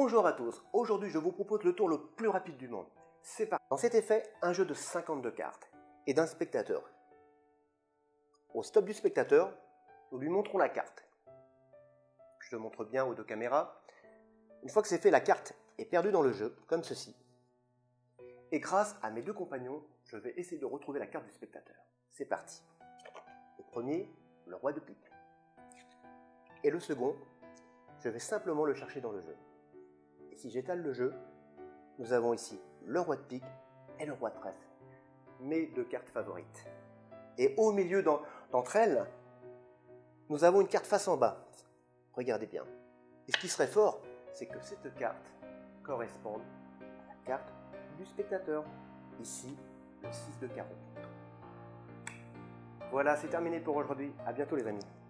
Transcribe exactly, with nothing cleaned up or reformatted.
Bonjour à tous, aujourd'hui je vous propose le tour le plus rapide du monde. C'est parti. Dans cet effet, un jeu de cinquante-deux cartes et d'un spectateur. Au stop du spectateur, nous lui montrons la carte. Je le montre bien aux deux caméras. Une fois que c'est fait, la carte est perdue dans le jeu, comme ceci. Et grâce à mes deux compagnons, je vais essayer de retrouver la carte du spectateur. C'est parti. Le premier, le roi de pique. Et le second, je vais simplement le chercher dans le jeu. Et si j'étale le jeu, nous avons ici le roi de pique et le roi de trèfle, mes deux cartes favorites. Et au milieu d'entre elles, nous avons une carte face en bas. Regardez bien. Et ce qui serait fort, c'est que cette carte corresponde à la carte du spectateur. Ici, le six de carreau. Voilà, c'est terminé pour aujourd'hui. À bientôt les amis.